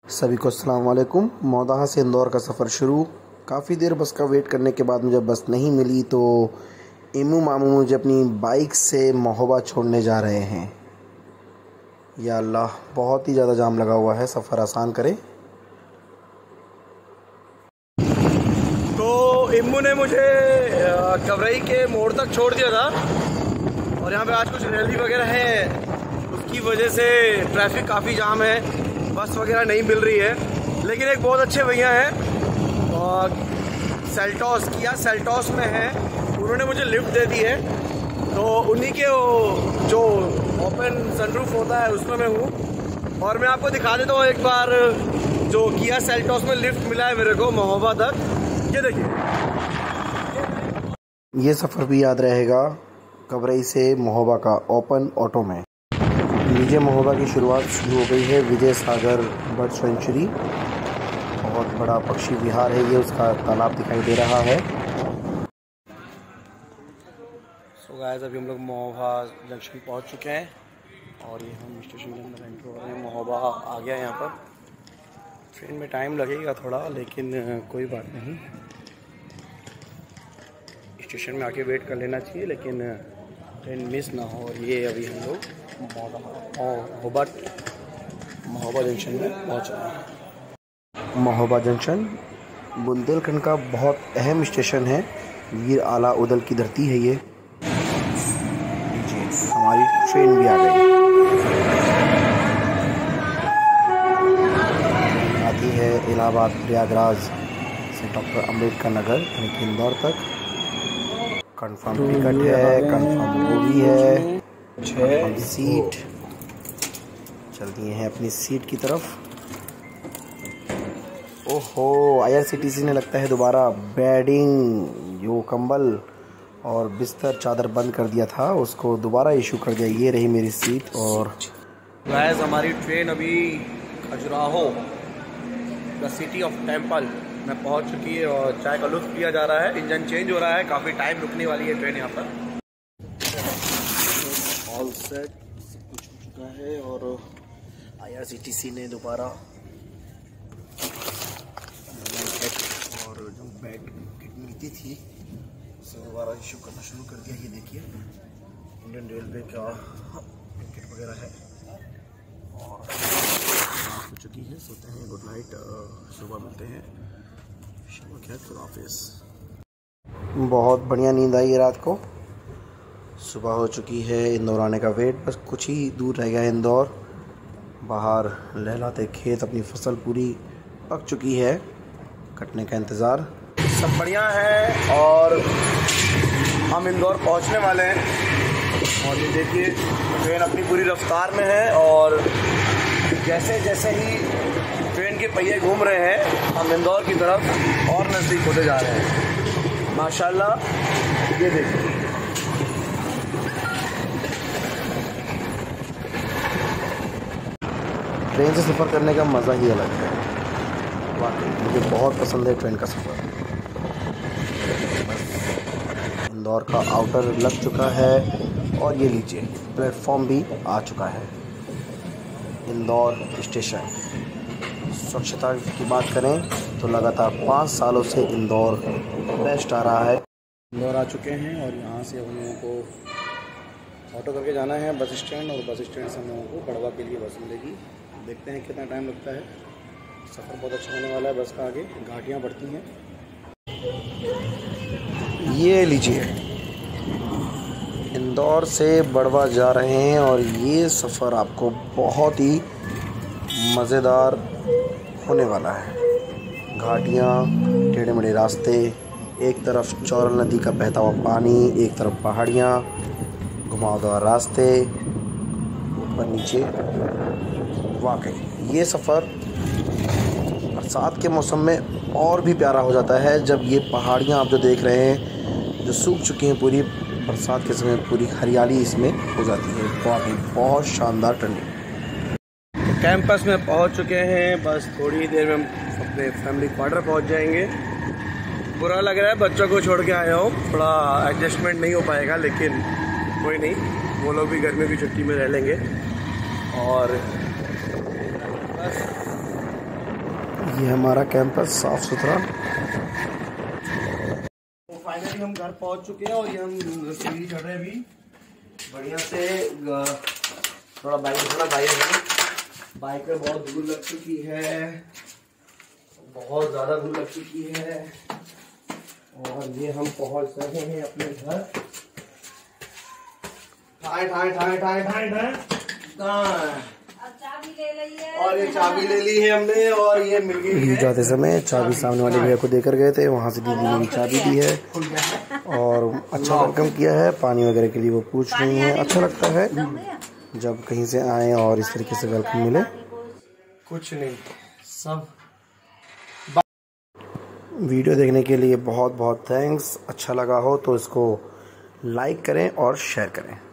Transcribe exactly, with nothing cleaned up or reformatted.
सभी को अस्सलाम वालेकुम। मौदाहा से इंदौर का सफ़र शुरू। काफ़ी देर बस का वेट करने के बाद मुझे बस नहीं मिली तो इमू मामू मुझे अपनी बाइक से महोबा छोड़ने जा रहे हैं। या अल्लाह, बहुत ही ज़्यादा जाम लगा हुआ है, सफ़र आसान करे। तो इमू ने मुझे कवरई के मोड़ तक छोड़ दिया था और यहाँ पे आज कुछ रैली वगैरह है, उसकी वजह से ट्रैफिक काफ़ी जाम है, बस वगैरह नहीं मिल रही है। लेकिन एक बहुत अच्छे भैया हैं और सेल्टॉस किया सेल्टॉस में है, उन्होंने मुझे लिफ्ट दे दी है। तो उन्हीं के वो जो ओपन सनरूफ होता है उसमें मैं हूँ और मैं आपको दिखा देता हूँ एक बार जो किया सेल्टॉस में लिफ्ट मिला है मेरे को महोबा तक। ये देखिए, ये सफ़र भी याद रहेगा कवरई से महोबा का ओपन ऑटो में। लीजिए, महोबा की शुरुआत शुरू हो गई है। विजय सागर बर्ड सेंचुरी, बहुत बड़ा पक्षी विहार है ये, उसका तालाब दिखाई दे रहा है। सो गाइस, अभी हम लोग महोबा जंक्शन पहुंच चुके हैं और ये हम स्टेशन के अंदर एंटर हो रहे हैं। महोबा आ गया यहाँ पर। ट्रेन में टाइम लगेगा थोड़ा, लेकिन कोई बात नहीं, स्टेशन में आके वेट कर लेना चाहिए, लेकिन ट्रेन मिस ना हो। और ये अभी हम लोग महोबा महोबा जंक्शन में पहुँच रहे हैं। महोबा जंक्शन बुंदेलखंड का बहुत अहम स्टेशन है। वीर आला उदल की धरती है ये। जी, हमारी ट्रेन भी आ गई, आती है इलाहाबाद प्रयागराज से डॉक्टर अम्बेडकर नगर यानी कि इंदौर तक। कंफर्म टिकट है, कंफर्म बोगी है, कंफर्म सीट। चल दिए हैं अपनी सीट की तरफ। ओहो, आईआरसीटीसी ने लगता है दोबारा बेडिंग, जो कंबल और बिस्तर चादर बंद कर दिया था उसको दोबारा इशू कर दिया। ये रही मेरी सीट। और गाइस, हमारी ट्रेन अभी Khajuraho the city of temple में पहुंच चुकी है और चाय का लुत्फ लिया जा रहा है। इंजन चेंज हो रहा है, काफ़ी टाइम रुकने वाली है ट्रेन यहाँ पर। ऑल सेट, सब कुछ हो चुका है और आईआरसीटीसी ने दोबारा और जो बेड किट मिलती थी उसे दोबारा इशू करना शुरू कर दिया। ये देखिए, इंडियन रेलवे का टिकट वगैरह है और रात हो चुकी है। सोते हैं, गुड नाइट, सुबह मिलते हैं। शुभ खैर, खुदा हाफिज़। बहुत बढ़िया नींद आई है रात को। सुबह हो चुकी है, इंदौर आने का वेट, बस कुछ ही दूर रह गया है इंदौर। बाहर लहलाते खेत, अपनी फसल पूरी पक चुकी है, कटने का इंतज़ार। सब बढ़िया है और हम इंदौर पहुंचने वाले हैं और ये देखिए ट्रेन अपनी पूरी रफ्तार में है और जैसे जैसे ही ट्रेन के पहिए घूम रहे हैं हम इंदौर की तरफ और नज़दीक होते जा रहे हैं माशाल्लाह। ये देखिए, ट्रेन से सफ़र करने का मज़ा ही अलग है। वाकई मुझे बहुत पसंद है ट्रेन का सफ़र। इंदौर का आउटर लग चुका है और ये लीजिए प्लेटफॉर्म भी आ चुका है। इंदौर स्टेशन। स्वच्छता की बात करें तो लगातार पाँच सालों से इंदौर बेस्ट आ रहा है। इंदौर आ चुके हैं और यहाँ से हम लोगों को ऑटो करके जाना है बस स्टैंड और बस स्टैंड से हम लोगों को बड़वा के लिए बस मिलेगी। देखते हैं कितना टाइम लगता है। सफ़र बहुत अच्छा होने वाला है। बस का आगे घाटियाँ बढ़ती हैं। ये लीजिए, इंदौर से बड़वा जा रहे हैं और ये सफ़र आपको बहुत ही मज़ेदार होने वाला है। घाटियाँ, टेढ़े मेढ़े रास्ते, एक तरफ चौरल नदी का बहता हुआ पानी, एक तरफ पहाड़ियाँ, घुमावदार रास्ते, ऊपर नीचे। वाकई ये सफ़र बरसात के मौसम में और भी प्यारा हो जाता है, जब ये पहाड़ियाँ आप जो देख रहे हैं जो सूख चुकी हैं पूरी, बरसात के समय पूरी हरियाली इसमें हो जाती है। वाकई बहुत शानदार टर्निंग। कैंपस में पहुंच चुके हैं, बस थोड़ी ही देर में हम अपने फैमिली क्वार्टर पहुंच जाएंगे। बुरा लग रहा है, बच्चों को छोड़ के आया हूँ, थोड़ा एडजस्टमेंट नहीं हो पाएगा, लेकिन कोई नहीं, वो लोग भी गर्मी की छुट्टी में रह लेंगे। और बस ये हमारा कैंपस साफ सुथरा। तो फाइनली हम घर पहुंच चुके हैं और ये हम सीढ़ी चढ़ रहे हैं अभी बढ़िया से। थोड़ा बाइक थोड़ा बाइक है, बाइक में बहुत धूल लग चुकी है, बहुत ज़्यादा धूल लग चुकी है। और ये हम पहुंच रहे हैं अपने घर। ठाए ठाए ठाए ठाए ठाए ठाए चाबी ले ली है। और ये चाबी ले ली है हमने और ये मिल गई है। जाते समय चाबी सामने वाले भैया को देकर गए थे, वहाँ से दीदी मेरी चाबी दी है और अच्छा वेलकम किया है। पानी वगैरह के लिए वो पूछ रही हैं। अच्छा लगता है जब कहीं से आए और इस तरीके से वेलकम मिले। कुछ नहीं, सब वीडियो देखने के लिए बहुत बहुत थैंक्स। अच्छा लगा हो तो इसको लाइक करें और शेयर करें।